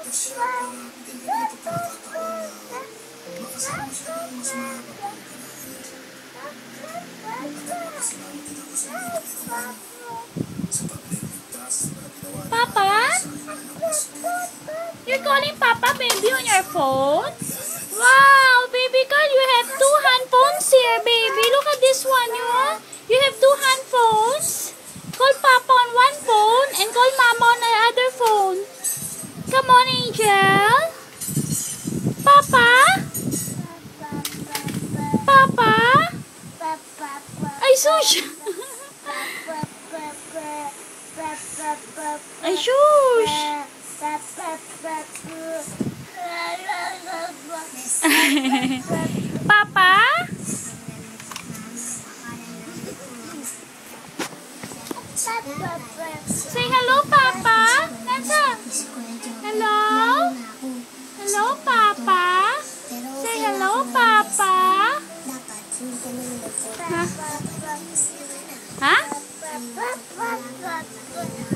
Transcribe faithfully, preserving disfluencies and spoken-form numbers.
Papa? You're calling Papa, baby, on your phone? Wow, baby girl, you have two handphones here, baby. Look at this one, you know? You have two handphones. Call Papa on one phone and call Mama on the other phone. Come on, Angel. Papa? Papa? Ay, sus! Ay, sus! Papa? Say hello, Papa. Nasa? Hello? Hello, Papa? Say hello, Papa. Ha? Ha?